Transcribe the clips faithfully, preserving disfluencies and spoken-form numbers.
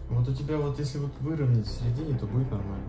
Вот у тебя вот, если вот выровнять в середине, то будет нормально.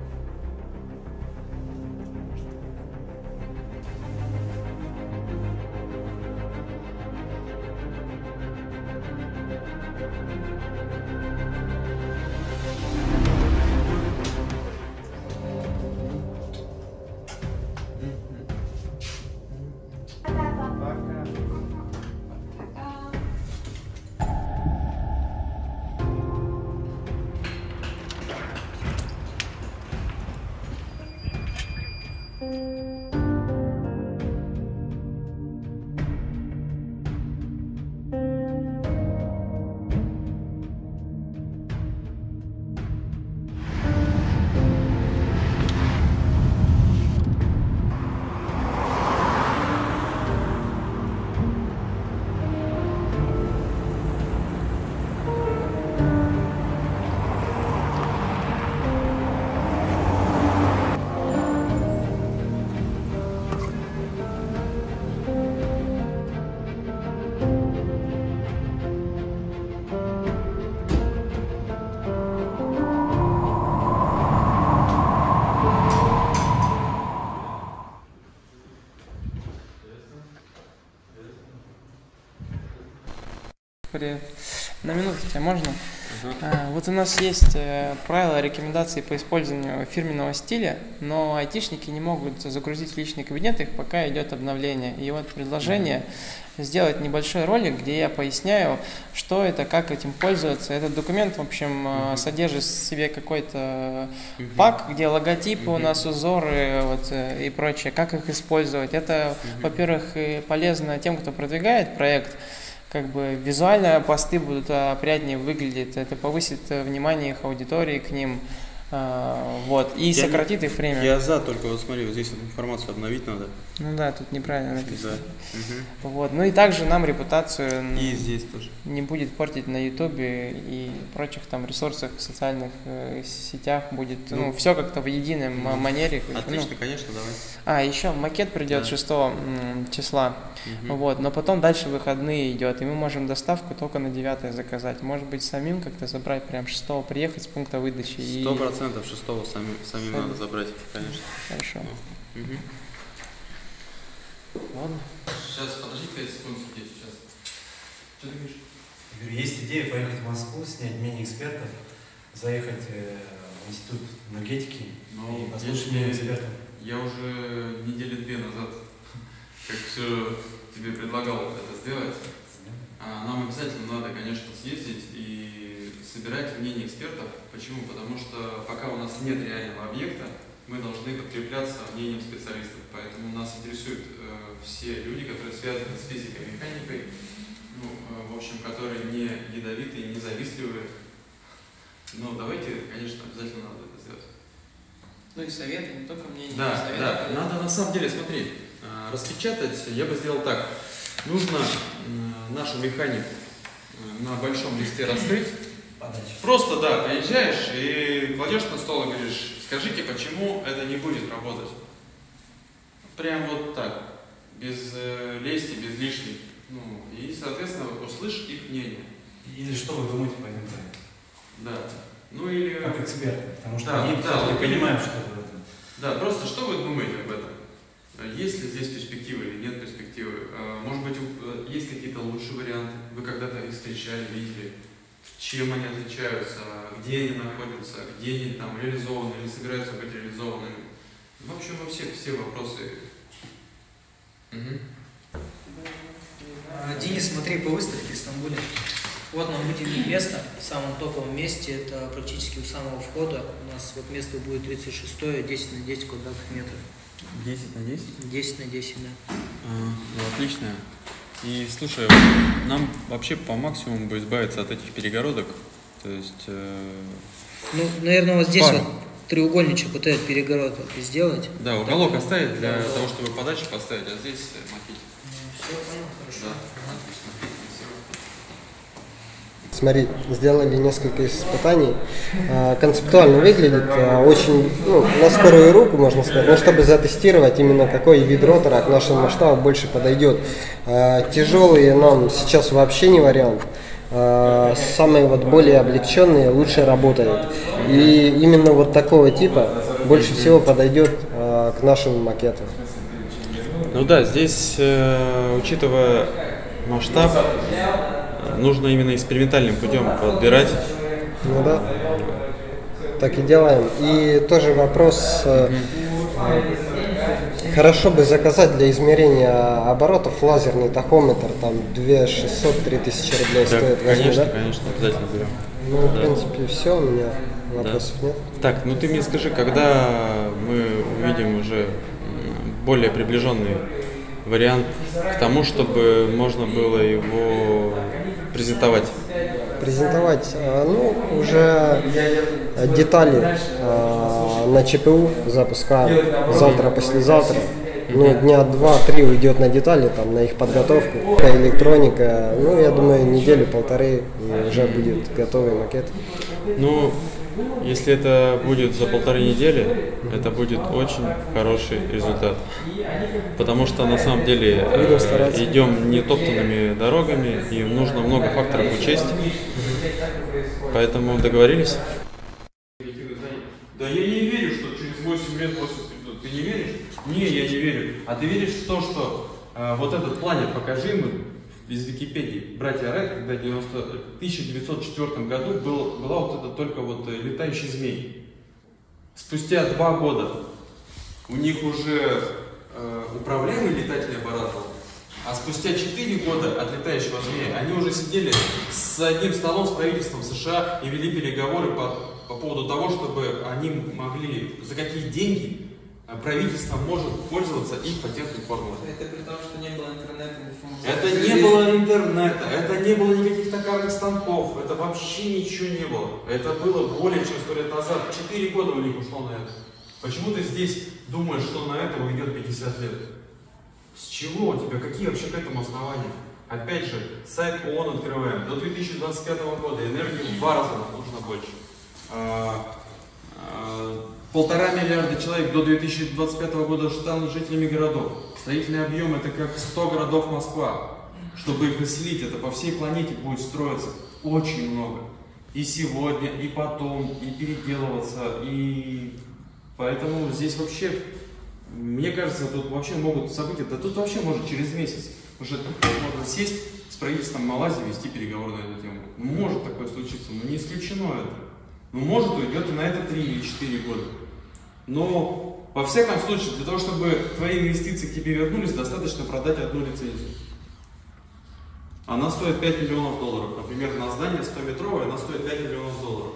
Привет. На минутку тебя можно? Uh-huh. а, вот у нас есть э, правила, рекомендации по использованию фирменного стиля, но айтишники не могут загрузить в личный кабинет их, пока идет обновление. И вот предложение uh-huh. сделать небольшой ролик, где я поясняю, что это, как этим пользоваться. Этот документ, в общем, uh-huh. содержит в себе какой-то uh-huh. пак, где логотипы uh-huh. у нас, узоры вот, и прочее, как их использовать. Это, uh-huh. во-первых, полезно тем, кто продвигает проект. Как бы визуально посты будут опрятнее выглядеть, это повысит внимание их аудитории к ним, вот, и я сократит не, их время. Я за, только вот смотри, вот здесь эту информацию обновить надо. Ну да, тут неправильно написано. Да. Угу. Вот, ну и также нам репутацию и здесь тоже не будет портить на ютубе и прочих там ресурсах, социальных э, сетях, будет, ну, ну все как-то в единой угу. манере. Отлично, ну. конечно, давай. А, еще макет придет да. шестого числа, угу. вот, но потом дальше выходные идет, и мы можем доставку только на девятое заказать. Может быть, самим как-то забрать, прям шестого приехать с пункта выдачи. Сто процентов шестого самим, самим надо забрать, конечно. Хорошо. Угу. Ладно. Сейчас, подожди пять секунд, сидеть сейчас. Что ты говоришь? Я говорю, есть идея поехать в Москву, снять мини-экспертов, заехать э, в институт энергетики Но и послушать мини-экспертов. Я уже недели две назад, как все тебе предлагал это сделать, а нам обязательно надо, конечно, съездить и собирать мнение экспертов. Почему? Потому что пока у нас нет реального объекта, мы должны подкрепляться мнением специалистов. Поэтому нас интересуют э, все люди, которые связаны с физикой и механикой, ну, э, в общем, которые не ядовитые, не завистливые. Но давайте, конечно, обязательно надо это сделать. Ну и советы, не только мнение. Да, советы, да. Надо на самом деле, смотри, э, распечатать я бы сделал так. Нужно э, нашу механику э, на большом листе раскрыть. Подача. Просто, да, приезжаешь и кладешь на стол и говоришь, скажите, почему это не будет работать? Прям вот так, без э, лести, без лишней. Ну, и, соответственно, услышь их мнение. Или что вы думаете по этому проекту? Да. Ну или... Как эксперты, потому что да, они да, не вот понимают, что это в этом. Да, просто что вы думаете об этом? Есть ли здесь перспективы или нет перспективы? Может быть, есть какие-то лучшие варианты? Вы когда-то их встречали, видели? Чем они отличаются, где они находятся, где они там реализованы или собираются быть реализованными. В общем, во всех все вопросы. Угу. Денис, смотри по выставке в Стамбуле. Вот нам выделили место в самом топовом месте, это практически у самого входа. У нас вот место будет тридцать шестое, десять на десять квадратных метров. десять на десять? десять на десять, да. А, ну, отлично. И слушай, нам вообще по максимуму бы избавиться от этих перегородок. То есть... Э, ну, наверное, вот здесь пар. вот треугольничек, вот этот перегородок сделать. Да, уголок так, оставить для да, того, чтобы подачу поставить, а здесь махить. Ну, все, понял, хорошо. Да, отлично. Смотри, сделали несколько испытаний. Концептуально выглядит очень, ну, на скорую руку, можно сказать, но чтобы затестировать именно какой вид ротора к нашему масштабу больше подойдет. Тяжелые нам сейчас вообще не вариант. э, самые вот более облегченные лучше работают. И именно вот такого типа больше всего подойдет э, к нашим макетам. Ну да, здесь, э, учитывая масштаб, нужно именно экспериментальным путем подбирать. Ну да, так и делаем. И тоже вопрос, э, хорошо бы заказать для измерения оборотов лазерный тахометр, там две тысячи шестьсот — три тысячи рублей Да, стоит. Возьми, конечно, да? конечно, обязательно берем. Ну, в принципе, все, у меня вопросов нет. Так, ну ты мне скажи, когда мы увидим уже м, более приближенный вариант к тому, чтобы можно было его презентовать? Презентовать, э, ну, уже детали э, на ЧПУ запускаем завтра, послезавтра. Ну, дня два-три уйдет на детали, там, на их подготовку, электроника. Ну, я думаю, неделю-полторы и уже будет готовый макет. Ну, если это будет за полторы недели, это будет очень хороший результат. Потому что на самом деле э, идем нетоптанными дорогами, и нужно много факторов учесть. Поэтому договорились? Да я не верю, что через восемь лет после придут. Ты не веришь? Не, я не верю. А ты веришь в то, что э, вот этот планет покажи мы из Википедии. Братья Райт, когда в тысяча девятьсот четвёртом году был, была вот это только вот э, летающий змей. Спустя два года у них уже э, управляемый летательный аппарат был. А спустя четыре года от летающего змея они уже сидели с одним столом с правительством США и вели переговоры по, по поводу того, чтобы они могли, за какие деньги правительство может пользоваться их патентной формулой. Это при том, что не было интернета, Это не было интернета, это не было никаких токарных станков, это вообще ничего не было. Это было более чем сто лет назад. Четыре года у них ушло на это. Почему ты здесь думаешь, что на это уйдет пятьдесят лет? С чего у тебя? Какие вообще к этому основания? Опять же, сайт ООН открываем. До две тысячи двадцать пятого года энергии в два раза нам нужно больше. А, а, полтора миллиарда человек до две тысячи двадцать пятого года станут жителями городов. Строительный объем это как сто городов Москва. Чтобы их населить, это по всей планете будет строиться очень много. И сегодня, и потом, и переделываться, и поэтому здесь вообще, мне кажется, тут вообще могут события, да тут вообще может через месяц уже можно сесть с правительством Малайзии, вести переговоры на эту тему. Может такое случиться, но не исключено это. Ну может уйдет и на это три или четыре года. Но во всяком случае, для того, чтобы твои инвестиции к тебе вернулись, достаточно продать одну лицензию. Она стоит пять миллионов долларов. Например, на здание стометровое она стоит пять миллионов долларов.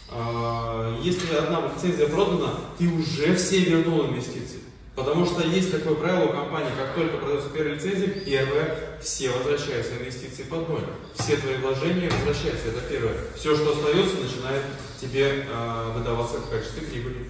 Если одна лицензия продана, ты уже все вернул инвестиции. Потому что есть такое правило у компании, как только продается первая лицензия, первое, все возвращаются инвестиции под ноль. Все твои вложения возвращаются, это первое. Все, что остается, начинает тебе э, выдаваться в качестве прибыли.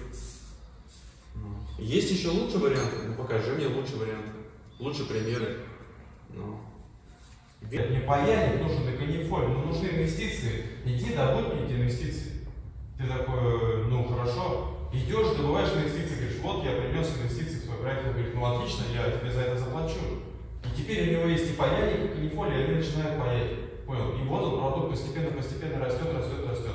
Есть еще лучшие варианты? Ну покажи мне лучшие варианты, лучшие примеры. Ну. Не паяльник нужен, так и не фоль, но нужны инвестиции. Иди, добудь мне эти инвестиции. Ты такой, ну хорошо, идешь, добываешь инвестиции, говоришь, вот я принес инвестиции в свой проект, он говорит, ну отлично, я тебе за это заплачу. И теперь у него есть и паяльник, и не фоль, и они начинают паять. Понял? И вот он, продукт постепенно-постепенно растет, растет, растет.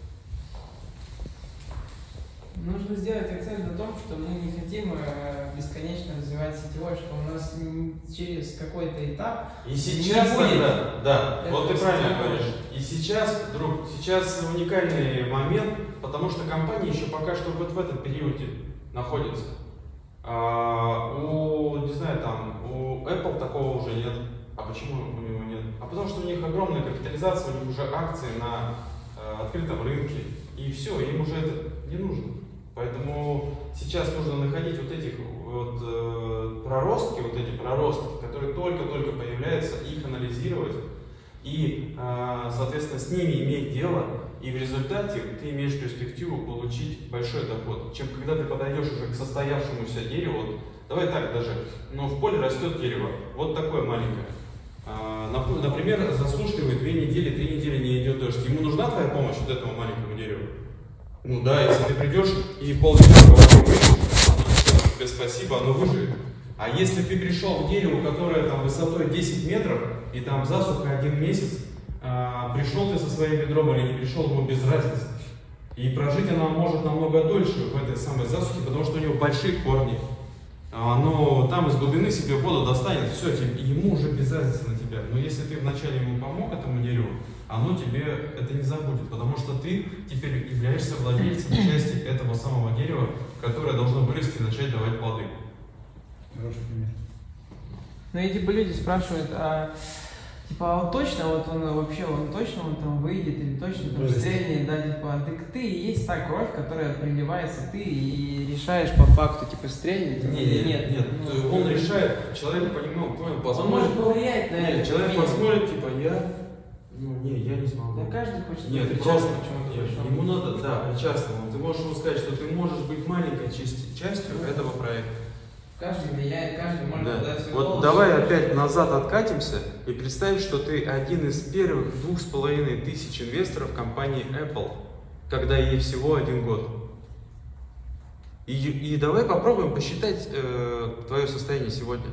Нужно сделать акцент на том, что мы не хотим бесконечно развивать сетевой, что у нас через какой-то этап и сейчас не будет. Да, да. Вот ты правильно сетевой. говоришь. И сейчас, друг, сейчас уникальный момент, потому что компания еще пока что вот в этом периоде находится. А, у, не знаю, там, у Apple такого уже нет. А почему у него нет? А потому что у них огромная капитализация, у них уже акции на э, открытом рынке. И все, им уже это не нужно. Поэтому сейчас нужно находить вот этих вот э, проростки, вот эти проростки, которые только-только появляются, их анализировать и, э, соответственно, с ними иметь дело, и в результате ты имеешь перспективу получить большой доход, чем когда ты подойдешь уже к состоявшемуся дереву. Вот, давай так даже, но в поле растет дерево, вот такое маленькое. Э, например, засушливает две недели, три недели не идет дождь. Ему нужна твоя помощь вот этому маленькому дереву? Ну да, если ты придешь и полчаса вокруг выйдешь, тебе спасибо, оно выживет. А если ты пришел к дереву, которое там высотой десять метров, и там засуха один месяц, а, пришел ты со своим ведром или не пришел, ему без разницы. И прожить она может намного дольше в этой самой засухе, потому что у него большие корни. Оно там из глубины себе воду достанет, все, ему уже без разницы на тебя. Но если ты вначале ему помог этому дереву, оно тебе это не забудет, потому что ты теперь являешься владельцем части этого самого дерева, которое должно вырасти и начать давать плоды. Хороший пример. Ну и типа люди спрашивают, а типа, а он точно, вот он вообще, он точно он там выйдет или точно там стрельнет, да, типа, так ты и есть та кровь, которая приливается, ты и решаешь по факту, типа, стрельнет нет, или нет. Нет, ну, он решает, человек понимал, понял, посмотрит. Он может повлиять на нет, это. Человек посмотрит, типа, я, ну, не, я не смогу. Да каждый хочет. Нет, просто, нет, ему надо, да, причастному. Ты можешь ему сказать, что ты можешь быть маленькой частью, частью ну, этого проекта. Каждый влияет, каждый может да. дать свой Вот голос. давай опять назад откатимся и представь, что ты один из первых двух с половиной тысяч инвесторов компании Apple, когда ей всего один год. И, и давай попробуем посчитать э, твое состояние сегодня.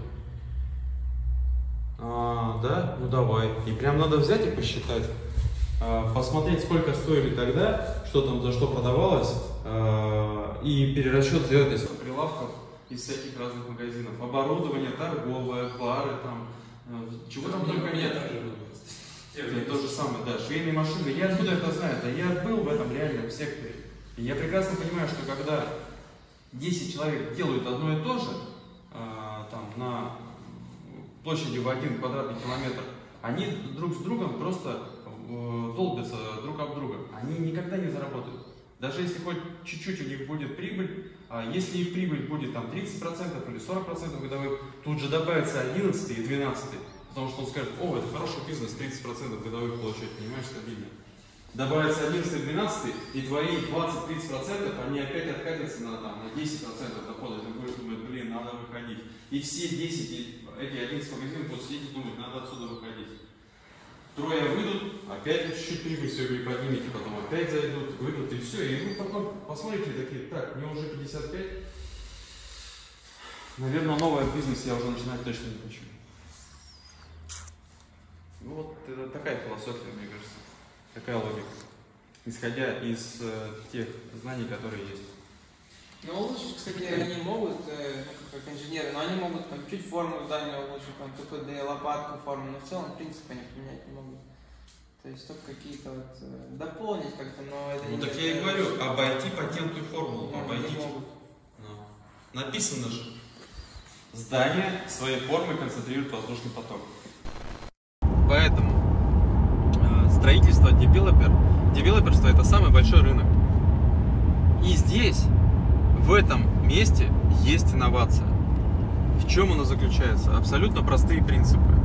А, да? Ну давай. И прям надо взять и посчитать. А, посмотреть, сколько стоили тогда, что там за что продавалось, а, и перерасчет сделать из прилавков. Из всяких разных магазинов. Оборудование, торговое, бары, там, э, чего там только нет. Это то же самое, да, швейные машины. Я откуда это знаю? Да я был в этом реальном секторе. И я прекрасно понимаю, что когда десять человек делают одно и то же, э, там, на площади в один квадратный километр, они друг с другом просто э, долбятся друг об друга. Они никогда не заработают. Даже если хоть чуть-чуть у них будет прибыль, а если их прибыль будет там тридцать процентов или сорок процентов годовых, тут же добавится одиннадцать и двенадцать, потому что он скажет, о, это хороший бизнес, тридцать процентов годовых получать, понимаешь, стабильно. Добавится одиннадцать и двенадцать, и твои двадцать-тридцать процентов, они опять откатятся на, там, на десять процентов дохода, ты будешь думать, блин, надо выходить. И все десять, эти одиннадцать магазинов будут сидеть и думать, надо отсюда выходить. Трое выйдут, опять чуть-чуть прибыль все вы поднимете, потом опять зайдут, выйдут и все. И вы потом посмотрите такие, так, мне уже пятьдесят пять. Наверное, новый бизнес я уже начинать точно не хочу. Ну вот это такая философия, мне кажется. Такая логика. Исходя из э, тех знаний, которые есть. Ну, улучшить, кстати, они могут, э, как инженеры, но они могут там, чуть форму здания улучшить, там, КПД, лопатку форму, но в целом, в принципе, они поменять не могут. То есть только какие-то вот, э, дополнить как-то, но это ну, не... так я и говорю, обойти патентную формулу, ну, обойдите. Ну. Написано же, здание своей формы концентрирует воздушный поток. Поэтому э, строительство девелопер, девелоперство это самый большой рынок. И здесь, в этом месте, есть инновация. В чем она заключается? Абсолютно простые принципы.